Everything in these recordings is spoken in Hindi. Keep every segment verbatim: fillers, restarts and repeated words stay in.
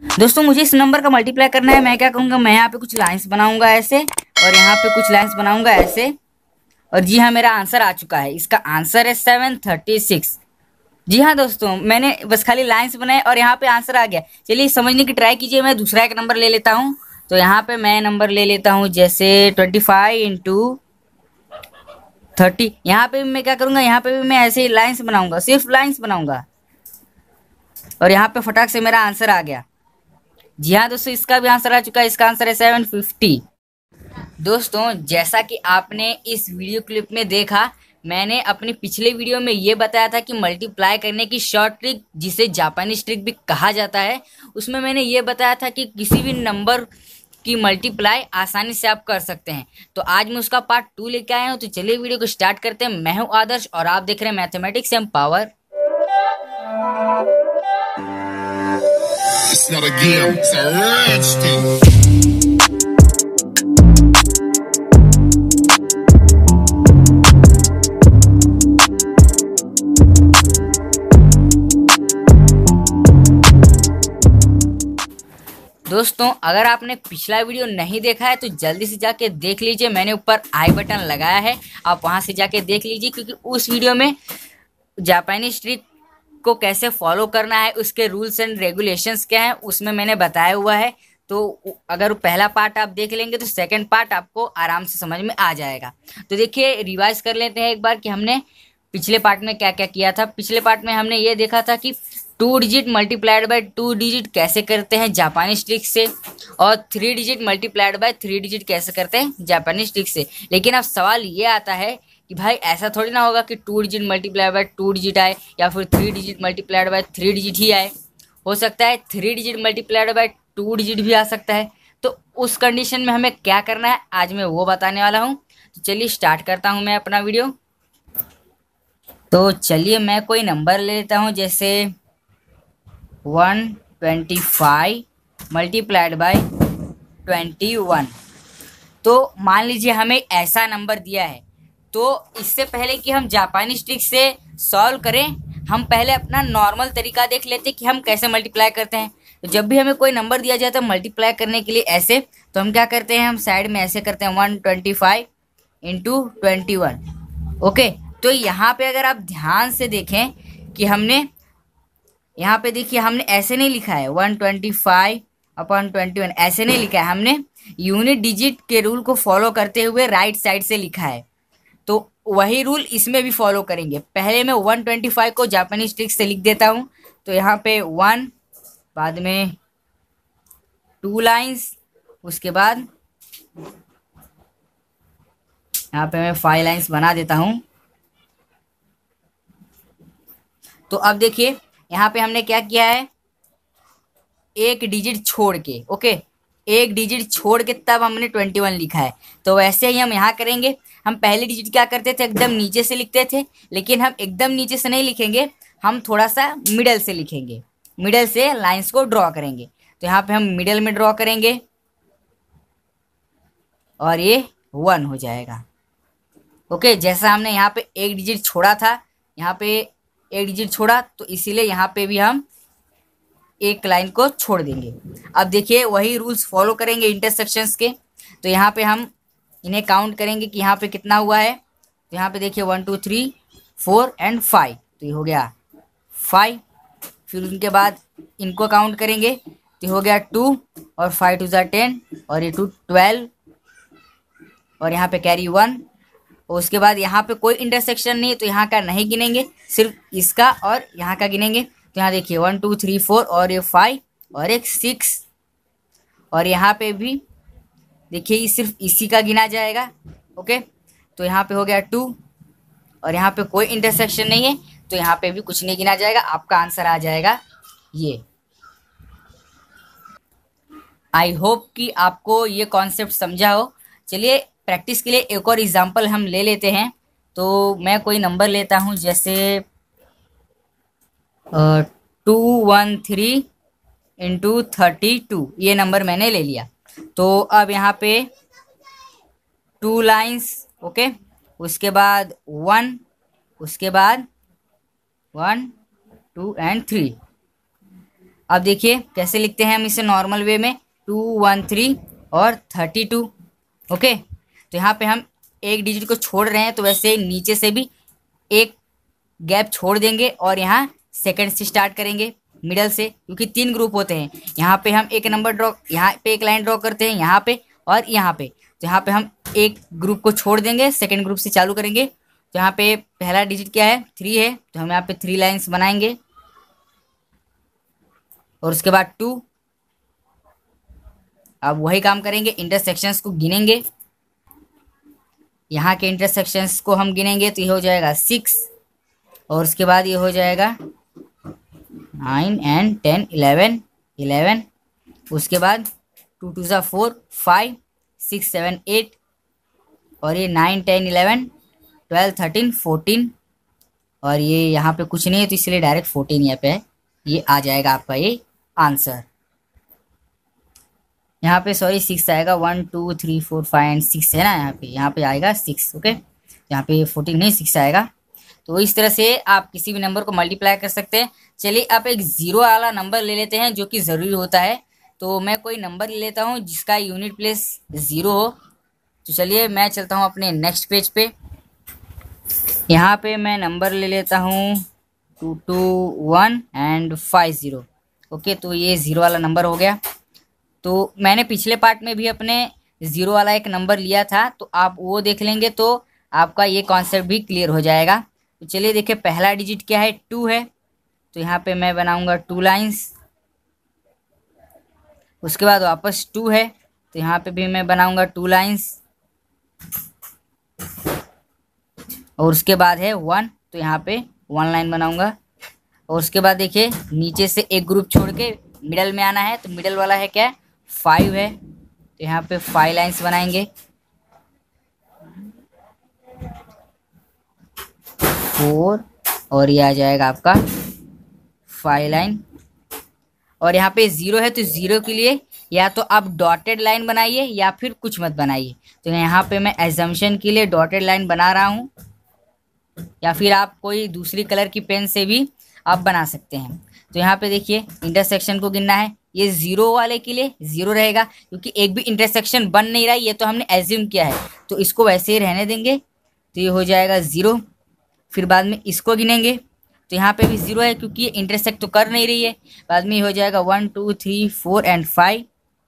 दोस्तों मुझे इस नंबर का मल्टीप्लाई करना है। मैं क्या करूँगा, मैं यहाँ पे कुछ लाइंस बनाऊंगा ऐसे, और यहाँ पे कुछ लाइंस बनाऊंगा ऐसे। और जी हाँ, मेरा आंसर आ चुका है। इसका आंसर है सेवन थर्टी सिक्स। जी हाँ दोस्तों, मैंने बस खाली लाइंस बनाए और यहाँ पे आंसर आ गया। चलिए समझने की ट्राई कीजिए। मैं दूसरा एक नंबर ले लेता हूँ। तो यहाँ पे मैं नंबर ले लेता हूँ जैसे ट्वेंटी फाइव इंटू थर्टी। यहाँ पे भी मैं क्या करूँगा, यहाँ पे भी मैं ऐसे ही लाइंस बनाऊंगा, सिर्फ लाइंस बनाऊंगा। और यहाँ पे फटाक से मेरा आंसर आ गया। जी हाँ दोस्तों, इसका भी आंसर आ चुका है। इसका आंसर है सेवन फिफ्टी। दोस्तों जैसा कि आपने इस वीडियो क्लिप में देखा, मैंने अपने पिछले वीडियो में ये बताया था कि मल्टीप्लाई करने की शॉर्ट ट्रिक, जिसे जापानीज ट्रिक भी कहा जाता है, उसमें मैंने ये बताया था कि किसी भी नंबर की मल्टीप्लाई आसानी से आप कर सकते हैं। तो आज मैं उसका पार्ट टू लेके आया हूँ। तो चलिए वीडियो को स्टार्ट करते हैं। मैं हूँ आदर्श और आप देख रहे हैं mathematics empower. It's not a game, it's a rich thing. दोस्तों अगर आपने पिछला वीडियो नहीं देखा है तो जल्दी से जाके देख लीजिए। मैंने ऊपर आई बटन लगाया है, आप वहां से जाके देख लीजिए, क्योंकि उस वीडियो में जापानीज ट्रिक को कैसे फॉलो करना है, उसके रूल्स एंड रेगुलेशंस क्या हैं, उसमें मैंने बताया हुआ है। तो अगर पहला पार्ट आप देख लेंगे तो सेकंड पार्ट आपको आराम से समझ में आ जाएगा। तो देखिए रिवाइज कर लेते हैं एक बार कि हमने पिछले पार्ट में क्या क्या किया था। पिछले पार्ट में हमने ये देखा था कि two digit multiplied by two digit कैसे करते हैं जापानीज ट्रिक से, और three digit multiplied by three digit कैसे करते हैं जापानीज ट्रिक से। लेकिन अब सवाल ये आता है कि भाई ऐसा थोड़ी ना होगा कि two digit multiplied by two digit आए या फिर three digit multiplied by three digit ही आए। हो सकता है three digit multiplied by two digit भी आ सकता है। तो उस कंडीशन में हमें क्या करना है आज मैं वो बताने वाला हूँ। तो चलिए स्टार्ट करता हूँ मैं अपना वीडियो। तो चलिए मैं कोई नंबर ले लेता हूँ जैसे one twenty five multiplied by twenty one. तो मान लीजिए हमें ऐसा नंबर दिया है। तो इससे पहले कि हम जापानीज ट्रिक से सॉल्व करें, हम पहले अपना नॉर्मल तरीका देख लेते हैं कि हम कैसे मल्टीप्लाई करते हैं। तो जब भी हमें कोई नंबर दिया जाता है मल्टीप्लाई करने के लिए ऐसे, तो हम क्या करते हैं, हम साइड में ऐसे करते हैं one twenty five into twenty one. Okay, तो यहाँ पे अगर आप ध्यान से देखें कि हमने यहाँ पे देखिए हमने ऐसे नहीं लिखा है one twenty five upon twenty one, ऐसे नहीं लिखा है। हमने यूनिट डिजिट के रूल को फॉलो करते हुए राइट साइड से लिखा है। तो वही रूल इसमें भी फॉलो करेंगे। पहले मैं वन ट्वेंटी फाइव को जापानीज ट्रिक से लिख देता हूँ। तो यहाँ पे वन, बाद में टू लाइंस, उसके बाद यहाँ पे मैं फाइव लाइंस बना देता हूँ। तो अब देखिए यहाँ पे हमने क्या किया है, एक डिजिट छोड़ के, ओके, एक डिजिट छोड़ के तब हमने ट्वेंटी वन लिखा है। तो वैसे ही हम यहाँ करेंगे। हम पहले डिजिट क्या करते थे, एकदम नीचे से लिखते थे, लेकिन हम एकदम नीचे से नहीं लिखेंगे, हम थोड़ा सा मिडल से लिखेंगे, मिडल से लाइंस को ड्रॉ करेंगे। तो यहाँ पे हम मिडल में ड्रॉ करेंगे और ये वन हो जाएगा। ओके, जैसा हमने यहाँ पे एक डिजिट छोड़ा था, यहाँ पे एक डिजिट छोड़ा, तो इसीलिए यहाँ पे भी हम एक लाइन को छोड़ देंगे। अब देखिए वही रूल्स फॉलो करेंगे इंटरसेक्शंस के। तो यहाँ पे हम इन्हें काउंट करेंगे कि यहाँ पे कितना हुआ है। तो यहाँ पे देखिए one two three four and five, तो ये हो गया फाइव। फिर उनके बाद इनको काउंट करेंगे तो हो गया टू, और फाइव टू ज़ा टेन, और ये टू ट्वेल्व, और यहाँ पे कैरी वन। और उसके बाद यहाँ पे कोई इंटरसेक्शन नहीं, तो यहाँ का नहीं गिनेंगे, सिर्फ इसका और यहाँ का गिनेंगे। तो यहाँ देखिए वन टू थ्री फोर, और ये फाइव, और एक सिक्स, और यहाँ पे भी देखिए ये सिर्फ इसी का गिना जाएगा। ओके, तो यहाँ पे हो गया टू, और यहाँ पे कोई इंटरसेक्शन नहीं है, तो यहाँ पे भी कुछ नहीं गिना जाएगा। आपका आंसर आ जाएगा ये। आई होप कि आपको ये कॉन्सेप्ट समझा हो। चलिए प्रैक्टिस के लिए एक और एग्जांपल हम ले लेते हैं। तो मैं कोई नंबर लेता हूँ जैसे two one three into thirty two, ये नंबर मैंने ले लिया। तो अब यहाँ पे टू लाइंस, ओके, उसके बाद वन, उसके बाद वन टू एंड थ्री। अब देखिए कैसे लिखते हैं हम इसे नॉर्मल वे में, टू वन थ्री और थर्टी टू। ओके, तो यहाँ पे हम एक डिजिट को छोड़ रहे हैं, तो वैसे नीचे से भी एक गैप छोड़ देंगे और यहाँ सेकंड से स्टार्ट करेंगे मिडल से, क्योंकि तीन ग्रुप होते हैं। यहाँ पे हम एक नंबर ड्रॉ, यहाँ पे एक लाइन ड्रॉ करते हैं यहाँ पे और यहाँ पे। तो यहाँ पे हम एक ग्रुप को छोड़ देंगे, सेकंड ग्रुप से चालू करेंगे। तो यहाँ पे पहला डिजिट क्या है, थ्री है, तो हम यहाँ पे थ्री लाइन्स बनाएंगे और उसके बाद टू। अब वही काम करेंगे, इंटरसेक्शंस को गिनेंगे, यहाँ के इंटरसेक्शंस को हम गिनेंगे तो ये हो जाएगा सिक्स और उसके बाद ये हो जाएगा nine and ten eleven eleven. उसके बाद टू टू ज़ा four, five six seven eight और ये nine ten eleven twelve thirteen fourteen और ये यहाँ पे कुछ नहीं है तो इसलिए डायरेक्ट फोर्टीन यहाँ पे है। ये आ जाएगा आपका ये आंसर। यहाँ पे सॉरी सिक्स आएगा, one two three four five and six है ना, यहाँ पे यहाँ पे आएगा सिक्स। ओके, यहाँ पे फोर्टीन नहीं सिक्स आएगा। तो इस तरह से आप किसी भी नंबर को मल्टीप्लाई कर सकते हैं। चलिए आप एक ज़ीरो वाला नंबर ले लेते हैं जो कि ज़रूरी होता है। तो मैं कोई नंबर ले लेता हूँ जिसका यूनिट प्लेस ज़ीरो हो। तो चलिए मैं चलता हूँ अपने नेक्स्ट पेज पे। यहाँ पे मैं नंबर ले लेता हूँ two two one and five zero. Okay, तो ये ज़ीरो वाला नंबर हो गया। तो मैंने पिछले पार्ट में भी अपने ज़ीरो वाला एक नंबर लिया था, तो आप वो देख लेंगे तो आपका ये कॉन्सेप्ट भी क्लियर हो जाएगा। तो चलिए देखिए पहला डिजिट क्या है, टू है, तो यहाँ पे मैं बनाऊंगा टू लाइंस। उसके बाद वापस टू है, तो यहाँ पे भी मैं बनाऊंगा टू लाइंस। और उसके बाद है वन, तो यहाँ पे वन लाइन बनाऊंगा। और उसके बाद देखिए नीचे से एक ग्रुप छोड़ के मिडल में आना है, तो मिडल वाला है क्या, फाइव है, तो यहाँ पे फाइव लाइंस बनाएंगे। फोर और ये आ जाएगा आपका फाइव लाइन। और यहाँ पे ज़ीरो है, तो ज़ीरो के लिए या तो आप डॉटेड लाइन बनाइए या फिर कुछ मत बनाइए। तो यहाँ पे मैं एजम्पशन के लिए डॉटेड लाइन बना रहा हूँ, या फिर आप कोई दूसरी कलर की पेन से भी आप बना सकते हैं। तो यहाँ पे देखिए इंटरसेक्शन को गिनना है। ये ज़ीरो वाले के लिए ज़ीरो रहेगा क्योंकि एक भी इंटरसेक्शन बन नहीं रहा है, ये तो हमने एज्यूम किया है, तो इसको वैसे ही रहने देंगे। तो ये हो जाएगा ज़ीरो। फिर बाद में इसको गिनेंगे, तो यहाँ पे भी ज़ीरो है क्योंकि ये इंटरसेक्ट तो कर नहीं रही है। बाद में ये हो जाएगा one two three four and five.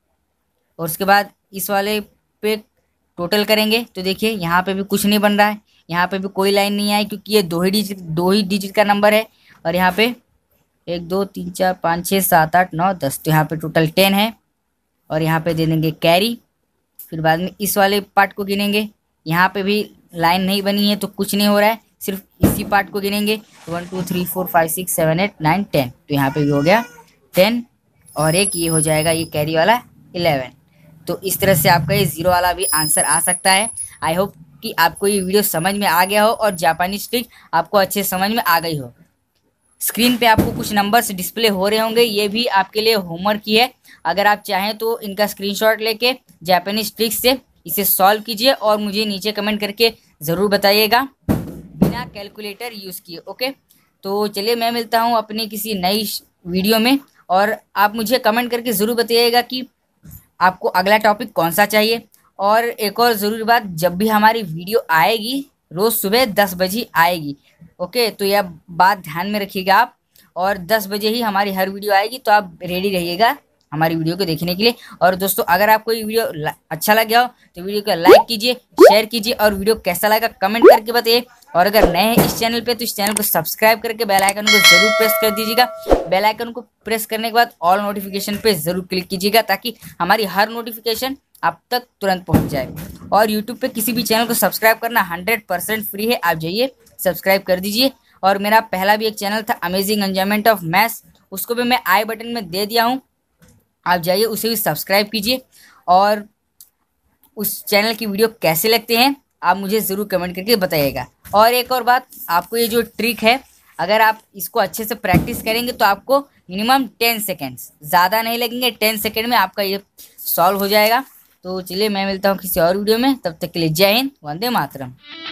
और उसके बाद इस वाले पे टोटल करेंगे, तो देखिए यहाँ पे भी कुछ नहीं बन रहा है, यहाँ पे भी कोई लाइन नहीं आई क्योंकि ये दो ही डिजिट दो ही डिजिट का नंबर है। और यहाँ पे एक दो तीन चार पाँच छः सात आठ नौ दस, तो यहाँ पे टोटल टेन है। और यहाँ पे दे देंगे कैरी। फिर बाद में इस वाले पार्ट को गिनेंगे, यहाँ पे भी लाइन नहीं बनी है तो कुछ नहीं हो रहा है, सिर्फ इसी पार्ट को गिनेंगे। One two three four five six seven eight nine ten, तो यहाँ पे भी हो गया टेन। और एक ये हो जाएगा ये कैरी वाला इलेवन। तो इस तरह से आपका ये ज़ीरो वाला भी आंसर आ सकता है। आई होप कि आपको ये वीडियो समझ में आ गया हो और जापानीज ट्रिक आपको अच्छे समझ में आ गई हो। स्क्रीन पे आपको कुछ नंबर्स डिस्प्ले हो रहे होंगे, ये भी आपके लिए होमवर्क ही है। अगर आप चाहें तो इनका स्क्रीनशॉट लेके जापानीज ट्रिक से इसे सॉल्व कीजिए और मुझे नीचे कमेंट करके ज़रूर बताइएगा बिना कैलकुलेटर यूज़ किए। ओके, तो चलिए मैं मिलता हूँ अपनी किसी नई वीडियो में, और आप मुझे कमेंट करके ज़रूर बताइएगा कि आपको अगला टॉपिक कौन सा चाहिए। और एक और ज़रूरी बात, जब भी हमारी वीडियो आएगी रोज़ सुबह दस बजे आएगी। ओके, तो यह बात ध्यान में रखिएगा आप, और दस बजे ही हमारी हर वीडियो आएगी, तो आप रेडी रहिएगा हमारी वीडियो को देखने के लिए। और दोस्तों अगर आपको ये वीडियो अच्छा लगा हो तो वीडियो को लाइक कीजिए, शेयर कीजिए, और वीडियो कैसा लगा कमेंट करके बताइए। और अगर नए हैं इस चैनल पे तो इस चैनल को सब्सक्राइब करके बेल आइकन को जरूर प्रेस कर दीजिएगा। बेल आइकन को प्रेस करने के बाद ऑल नोटिफिकेशन पे जरूर क्लिक कीजिएगा ताकि हमारी हर नोटिफिकेशन आप तक तुरंत पहुंच जाए। और यूट्यूब पे किसी भी चैनल को सब्सक्राइब करना हंड्रेड परसेंट फ्री है, आप जाइए सब्सक्राइब कर दीजिए। और मेरा पहला भी एक चैनल था अमेजिंग एंजॉयमेंट ऑफ मैथ्स, उसको भी मैं आई बटन में दे दिया हूँ, आप जाइए उसे भी सब्सक्राइब कीजिए। और उस चैनल की वीडियो कैसे लगते हैं आप मुझे ज़रूर कमेंट करके बताइएगा। और एक और बात, आपको ये जो ट्रिक है अगर आप इसको अच्छे से प्रैक्टिस करेंगे तो आपको मिनिमम टेन सेकेंड्स, ज़्यादा नहीं लगेंगे, टेन सेकेंड में आपका ये सॉल्व हो जाएगा। तो चलिए मैं मिलता हूँ किसी और वीडियो में, तब तक के लिए जय हिंद, वंदे मातरम।